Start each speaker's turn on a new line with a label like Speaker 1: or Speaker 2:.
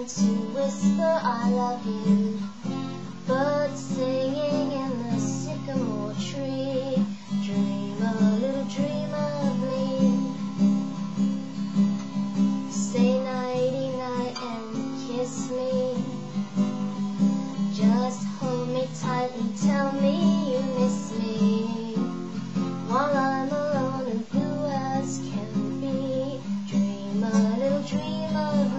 Speaker 1: trying to whisper I love you. Birds singing in the sycamore tree. Dream a little dream of me. Say nighty-night and kiss me. Just hold me tightly, tell me you miss me. While I'm alone and blue as can be. Dream a little dream of